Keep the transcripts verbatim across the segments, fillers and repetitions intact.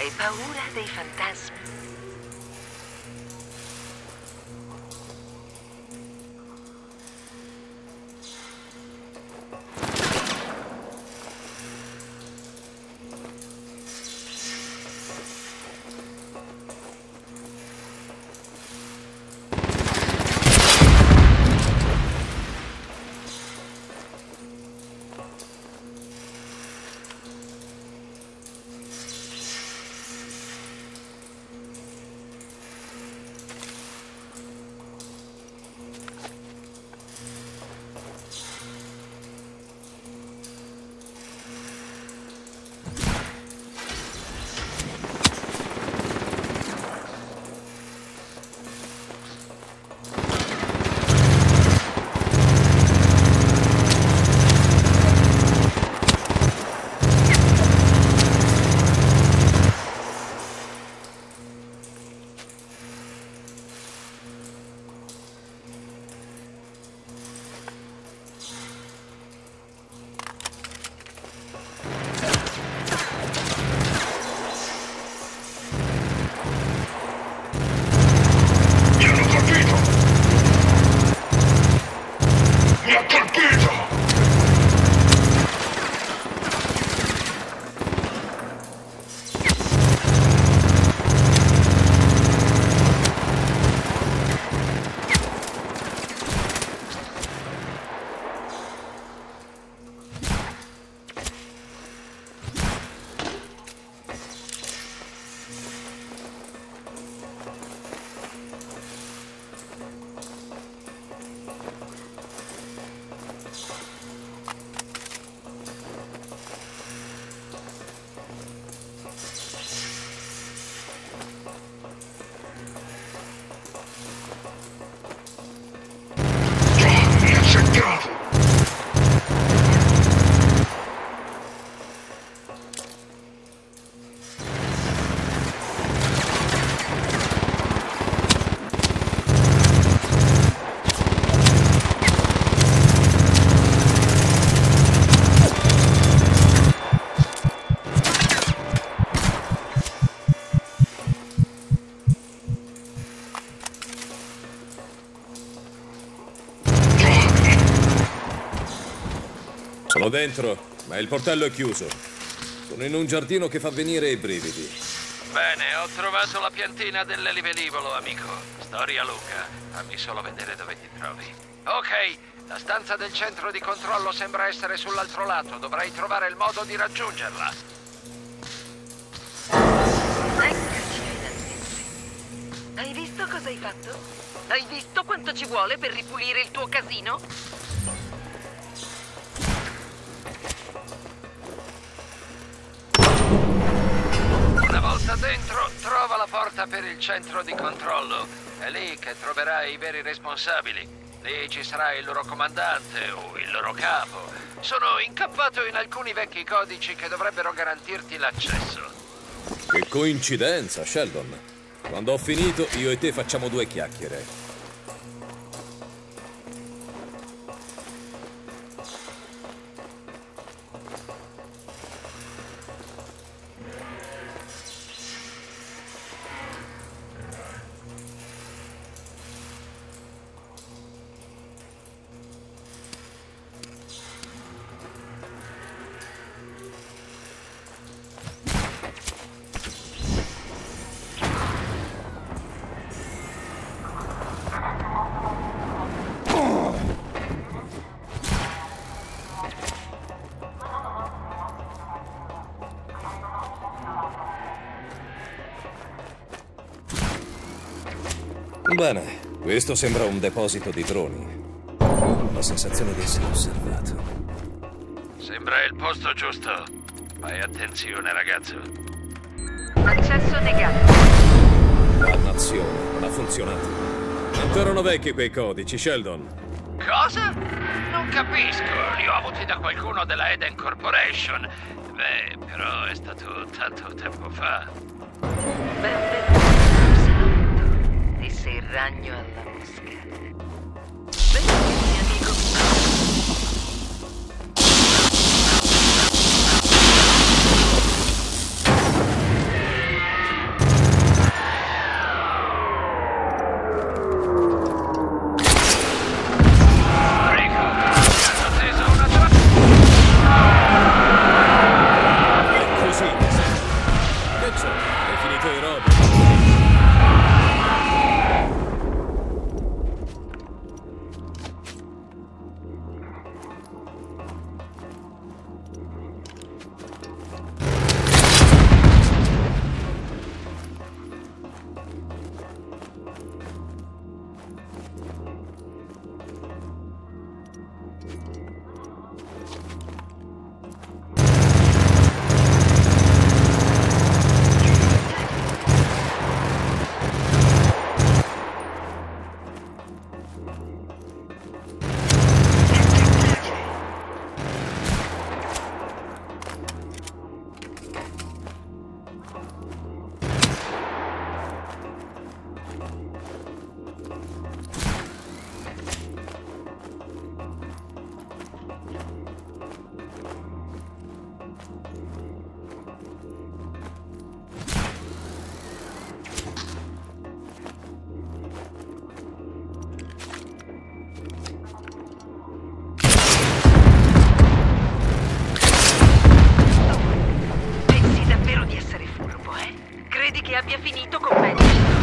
Hai paura dei fantasmi? Sono dentro, ma il portello è chiuso. Sono in un giardino che fa venire i brividi. Bene, ho trovato la piantina dell'elivelivolo, amico. Storia lunga. Fammi solo vedere dove ti trovi. Ok, la stanza del centro di controllo sembra essere sull'altro lato. Dovrai trovare il modo di raggiungerla. Eccoci ai dannetti. Hai visto cosa hai fatto? Hai visto quanto ci vuole per ripulire il tuo casino? Una volta dentro, trova la porta per il centro di controllo. È lì che troverai i veri responsabili. Lì ci sarà il loro comandante o il loro capo. Sono incappato in alcuni vecchi codici che dovrebbero garantirti l'accesso. Che coincidenza, Sheldon. Quando ho finito, io e te facciamo due chiacchiere. Bene, questo sembra un deposito di droni. Ho la sensazione di essere osservato. Sembra il posto giusto. Fai attenzione, ragazzo. Accesso negato. Dannazione, non ha funzionato. Quanto erano vecchi quei codici, Sheldon? Cosa? Non capisco. Li ho avuti da qualcuno della Eden Corporation. Beh, però è stato tanto tempo fa. Benvenuto, disse il ragno alla mosca. Benvenuti, amico. faccia? Hai finito i robot? Pensi davvero di essere furbo, eh? Credi che abbia finito con me?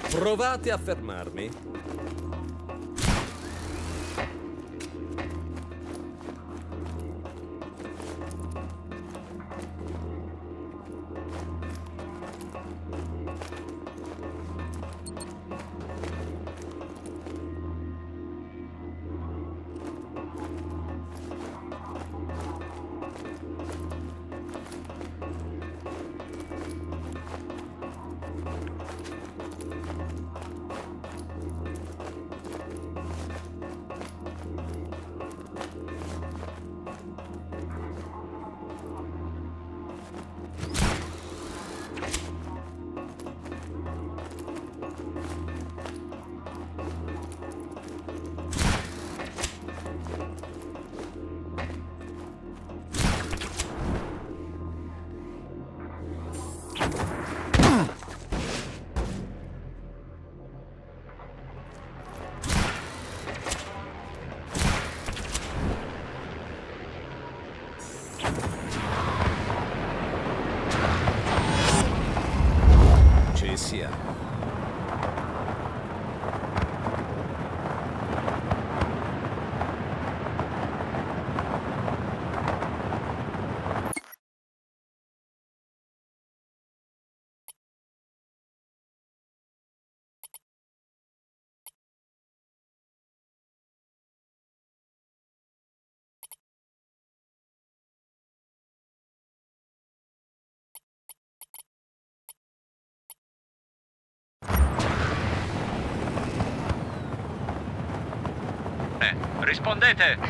Provate a fermarmi. Ci siamo. Rispondete!